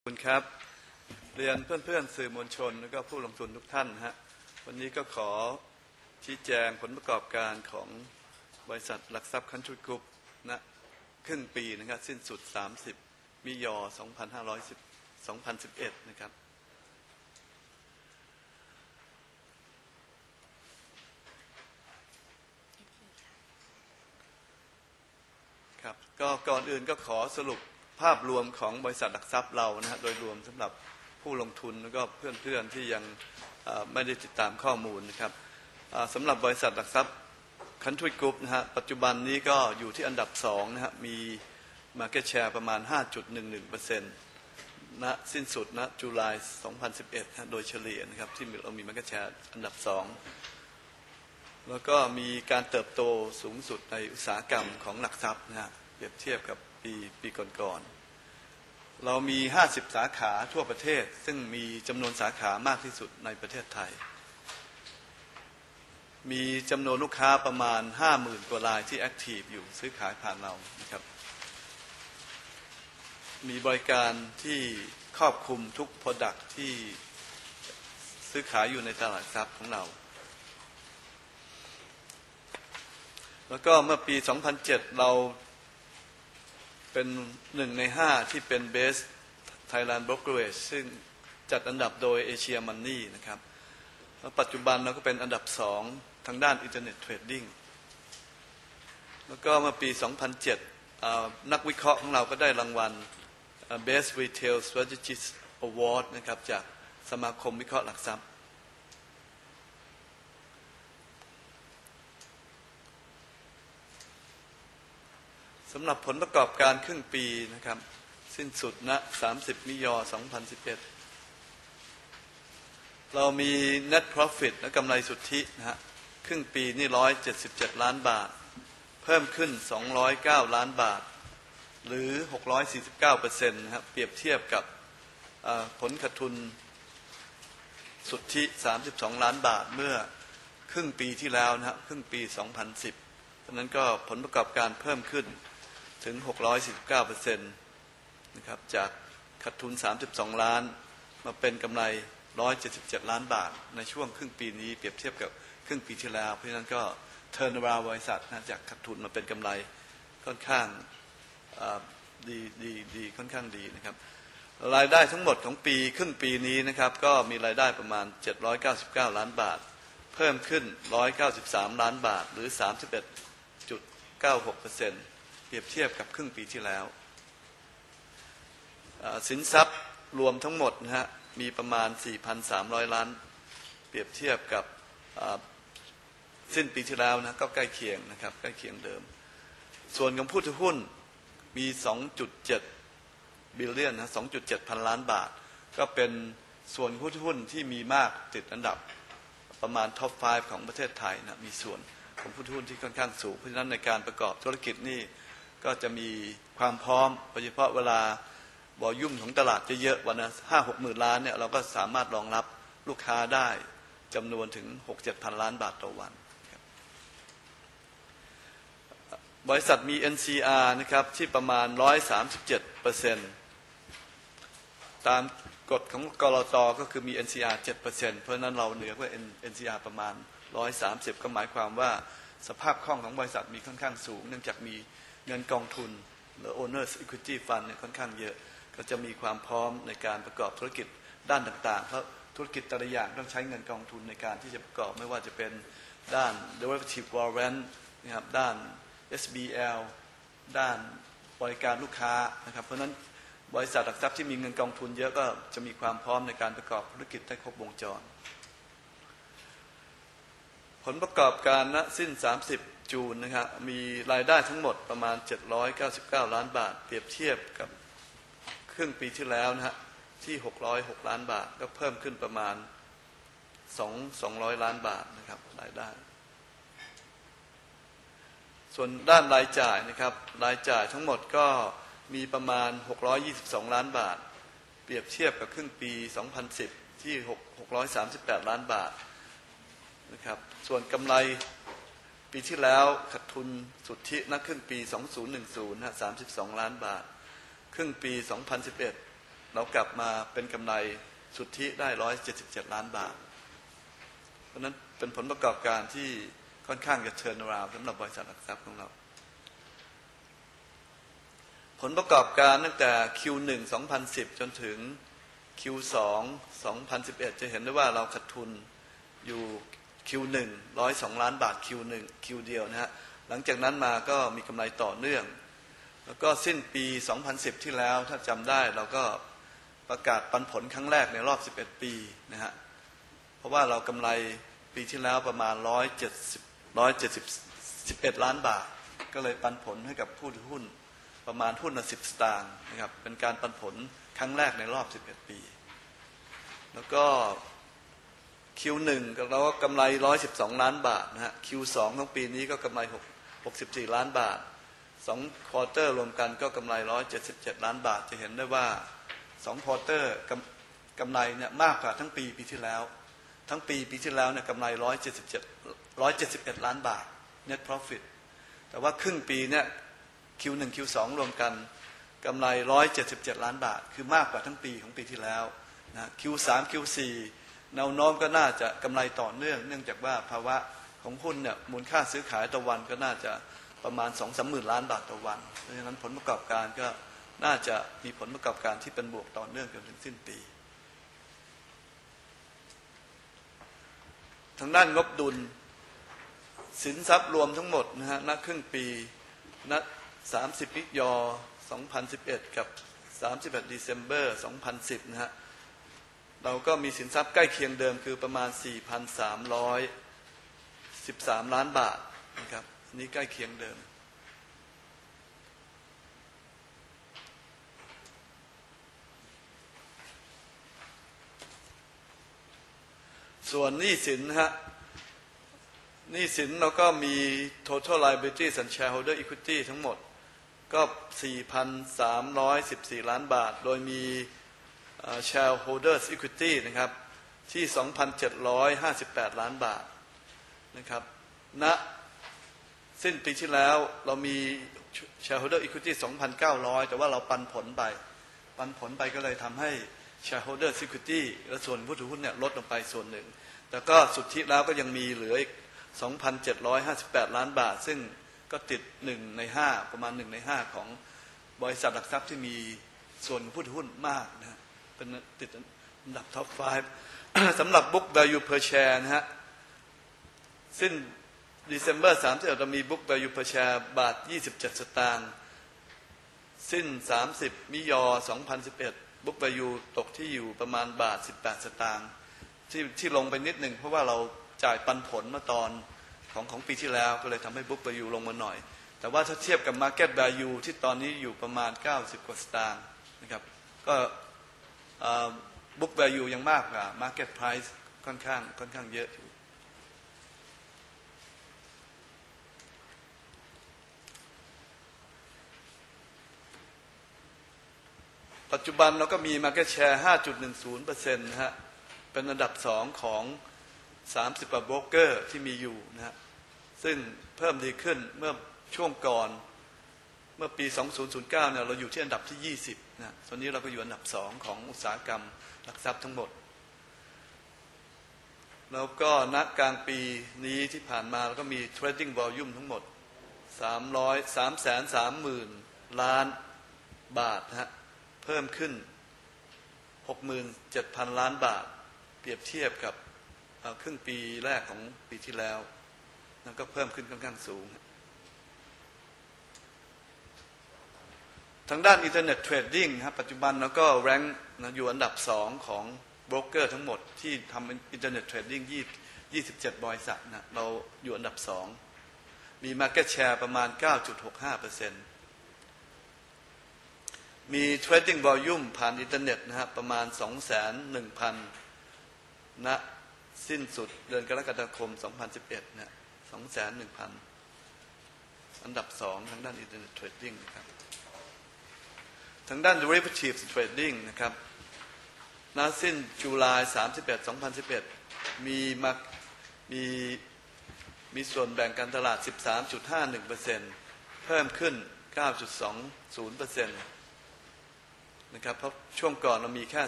คุณครับเรียนเพื่อนๆสื่อมวลชนและก็ผู้ลงทุนทุกท่านฮะวันนี้ก็ขอชี้แจงผลประกอบการของบริษัทหลักทรัพย์คันทรีกรุ๊ปณครึ่งปีนะครับสิ้นสุด30มิย2011นะครับครับก็ก่อนอื่นก็ขอสรุปภาพรวมของบริษัทหลักทรัพย์เรานะฮะโดยรวมสำหรับผู้ลงทุนแล้วก็เพื่อนๆที่ยังไม่ได้ติดตามข้อมูลนะครับสำหรับบริษัทหลักทรัพย์คันทรีกรุ๊ปนะฮะปัจจุบันนี้ก็อยู่ที่อันดับ2นะฮะมี Market Share ประมาณ 5.11% ณสิ้นสุดณตุลา2011โดยเฉลี่ยนะครับที่เรามี Market Share อันดับ2แล้วก็มีการเติบโตสูงสุดในอุตสาหกรรมของหลักทรัพย์นะฮะเปรียบเทียบกับปีก่อนๆเรามี50สาขาทั่วประเทศซึ่งมีจำนวนสาขามากที่สุดในประเทศไทยมีจำนวนลูกค้าประมาณ 50,000 กว่ารายที่แอคทีฟอยู่ซื้อขายผ่านเรานะครับมีบริการที่ครอบคลุมทุก Product ที่ซื้อขายอยู่ในตลาดทรัพย์ของเราแล้วก็เมื่อปี 2007 เราเป็น1 ใน 5ที่เป็น Best Thailand Brokerage ซึ่งจัดอันดับโดย Asia Money นะครับแล้วปัจจุบันเราก็เป็นอันดับ2ทางด้าน Internet Trading แล้วก็เมื่อปี 2007 นักวิเคราะห์ของเราก็ได้รางวัล Best Retail Strategist Award นะครับจากสมาคมวิเคราะห์หลักทรัพย์สำหรับผลประกอบการครึ่งปีนะครับสิ้นสุดณ30มิย2011เรามี Net Profit และกำไรสุทธินะฮะครึ่งปีนี่177ล้านบาทเพิ่มขึ้น209ล้านบาทหรือ 649% นะครับเปรียบเทียบกับผลขาดทุนสุทธิ32ล้านบาทเมื่อครึ่งปีที่แล้วนะฮะครึ่งปี 2010 เพราะนั้นก็ผลประกอบการเพิ่มขึ้นถึง 649% นะครับจากขาดทุน32ล้านมาเป็นกำไร177ล้านบาทในช่วงครึ่งปีนี้เปรียบเทียบกับครึ่งปีที่แล้วเพราะฉะนั้นก็เทิร์นอราวด์บริษัทนะจากขาดทุนมาเป็นกำไรค่อนข้างดีค่อนข้างดีนะครับรายได้ทั้งหมดของปีครึ่งปีนี้นะครับก็มีรายได้ประมาณ799ล้านบาทเพิ่มขึ้น193ล้านบาทหรือ 31.96%เปรียบเทียบกับครึ่งปีที่แล้วสินทรัพย์รวมทั้งหมดนะฮะมีประมาณ 4,300 ล้านเปรียบเทียบกับสิ้นปีที่แล้วนะก็ใกล้เคียงนะครับใกล้เคียงเดิมส่วนของผู้ถือหุ้นมี 2.7 บิลเลียนนะ 2.7 พันล้านบาทก็เป็นส่วนผู้ถือหุ้นที่มีมากติดอันดับประมาณท็อป 5 ของประเทศไทยนะมีส่วนของผู้ถือหุ้นที่ค่อนข้างสูงเพราะฉะนั้นในการประกอบธุรกิจนี่ก็จะมีความพร้อมโดยเฉพาะเวลาวอลลุ่มของตลาดเยอะๆวันละ 5-6 หมื่นล้านเนี่ยเราก็สามารถรองรับลูกค้าได้จำนวนถึง 6-7 พันล้านบาทต่อวันบริษัทมี NCR นะครับที่ประมาณ 137%ตามกฎของกลต.ก็คือมี NCR 7% เพราะนั้นเราเหนือกว่า NCR ประมาณ130ก็หมายความว่าสภาพคล่องของบริษัทมีค่อนข้างสูงเนื่องจากมีเงินกองทุนหรือ Owners Equity Fund เนี่ยค่อนข้างเยอะก็จะมีความพร้อมในการประกอบธุรกิจด้านต่างๆเพราะธุรกิจแต่ละอย่างต้องใช้เงินกองทุนในการที่จะประกอบไม่ว่าจะเป็นด้าน Derivative Warrant นะครับด้าน SBL ด้านบริการลูกค้านะครับเพราะฉะนั้นบริษัทหลักทรัพย์ที่มีเงินกองทุนเยอะก็จะมีความพร้อมในการประกอบธุรกิจได้ครบวงจรผลประกอบการณสิ้น30จูนนะครับมีรายได้ทั้งหมดประมาณ799ล้านบาทเปรียบเทียบกับครึ่งปีที่แล้วนะฮะที่606ล้านบาทก็เพิ่มขึ้นประมาณ200ล้านบาทนะครับรายได้ส่วนด้านรายจ่ายนะครับรายจ่ายทั้งหมดก็มีประมาณ622ล้านบาทเปรียบเทียบกับครึ่งปี2010ที่638ล้านบาทนะครับส่วนกำไรปีที่แล้วขาดทุนสุทธิณครึ่งปี2010นะ32ล้านบาทครึ่งปี2011 เรากลับมาเป็นกำไรสุทธิได้177ล้านบาทเพราะนั้นเป็นผลประกอบการที่ค่อนข้างจะเทิร์นอราวด์สำหรับบริษัทหลักทรัพย์ของเราผลประกอบการตั้งแต่ Q1 2010 จนถึง Q2 2011 จะเห็นได้ว่าเราขาดทุนอยู่ Q1 102ล้านบาท Q1 Q เดียวนะฮะหลังจากนั้นมาก็มีกำไรต่อเนื่องแล้วก็สิ้นปี 2010 ที่แล้วถ้าจำได้เราก็ประกาศปันผลครั้งแรกในรอบ 11 ปีนะฮะเพราะว่าเรากำไรปีที่แล้วประมาณ171ล้านบาทก็เลยปันผลให้กับผู้ถือหุ้นประมาณหุ้นละ10 สตางค์นะครับเป็นการปันผลครั้งแรกในรอบ 11 ปีแล้วก็ Q1 เราก็กำไร112ล้านบาทนะฮะ Q2 ของปีนี้ก็กำไร64ล้านบาท2ควอเตอร์รวมกันก็กำไร177ล้านบาทจะเห็นได้ว่า2ควอเตอร์กำไรเนี่ยมากกว่าทั้งปีที่แล้วทั้งปีที่แล้วเนี่ยกำไร171ล้านบาท net profit แต่ว่าครึ่งปีเนี่ย Q1 Q2 รวมกันกำไร177ล้านบาทคือมากกว่าทั้งปีของปีที่แล้วนะ Q3 Q4 แนวโน้มก็น่าจะกำไรต่อเนื่องจากว่าภาวะของหุ้นเนี่ยมูลค่าซื้อขายต่อวันก็น่าจะประมาณ 2-3 หมื่นล้านบาทต่อวันเพราะฉะนั้นผลประกอบการก็น่าจะมีผลประกอบการที่เป็นบวกต่อเนื่องจนถึงสิ้นปีทางด้านงบดุลสินทรัพย์รวมทั้งหมดนะฮะณครึ่งปีณ30 มิถุนายน 2011 กับ 31 December 2010 นะฮะเราก็มีสินทรัพย์ใกล้เคียงเดิมคือประมาณ 4,313 ล้านบาทนะครับนี่ใกล้เคียงเดิมส่วนหนี้สินนะฮะหนี้สินเราก็มี total liabilities and shareholder equity ทั้งหมดก็ 4,314 ล้านบาทโดยมี shareholders equity นะครับที่ 2,758 ล้านบาทนะครับณสิ้นปีที่แล้วเรามี shareholder equity 2,900 แต่ว่าเราปันผลไปก็เลยทำให้ shareholder equity และส่วนผู้ถือหุ้นเนี่ยลดลงไปส่วนหนึ่งแต่ก็สุทธิแล้วก็ยังมีเหลืออีก 2,758 ล้านบาทซึ่งก็ติด1 ใน 5ประมาณ1 ใน 5ของบริษัทหลักทรัพย์ที่มีส่วนผู้ถือหุ้นมากนะเป็นติดอันดับ top 5 สำหรับ book value per share นะฮะสิ้น December 31เรามี book value per share บาท27 สตางค์สิ้น30 มิถุนายน 2011 book value ตกที่อยู่ประมาณบาท18 สตางค์ที่ลงไปนิดหนึ่งเพราะว่าเราจ่ายปันผลมาตอนของปีที่แล้วก็เลยทำให้ book value ลงมาหน่อยแต่ว่าถ้าเทียบกับ market value ที่ตอนนี้อยู่ประมาณ90 กว่าสตางค์นะครับก็book value ยังมากกว่า market price ค่อนข้างเยอะอยู่ปัจจุบันเราก็มี market share 5.10% นะฮะเป็นอันดับ2ของ30 กว่าโบรกเกอร์ที่มีอยู่นะฮะซึ่งเพิ่มดีขึ้นเมื่อช่วงก่อนเมื่อปี 2009 เนี่ยเราอยู่ที่อันดับที่ 20นะตอนนี้เราก็อยู่อันดับ2ของอุตสาหกรรมหลักทรัพย์ทั้งหมดแล้วก็ณกลางปีนี้ที่ผ่านมาเราก็มี trading volume ทั้งหมด330,000 ล้านบาทนะฮะเพิ่มขึ้น 67,000 ล้านบาทเปรียบเทียบกับครึ่งปีแรกของปีที่แล้วนั่นก็เพิ่มขึ้นค่อนข้างสูงทางด้านอินเทอร์เน็ตเทรดดิ้งครับปัจจุบันเราก็แรงอยู่อันดับ2ของโบรกเกอร์ทั้งหมดที่ทำอินเทอร์เน็ตเทรดดิ้ง27 บริษัทนะเราอยู่อันดับ2มี market share ประมาณ 9.65% มี trading volume ผ่านอินเทอร์เน็ตนะครับประมาณ 2,100,000 ณสิ้นสุดเดือนกรกฎาคม 2011 นะ 2,100,000 อันดับ2ทางด้านอินเทอร์เน็ตเทรดดิ้งนะครับทางด้าน derivatives trading นะครับณสิ้นตุลาคม 2011 มีส่วนแบ่งการตลาด 13.51% เพิ่มขึ้น 9.20% นะครับเพราะช่วงก่อนเรามีแค่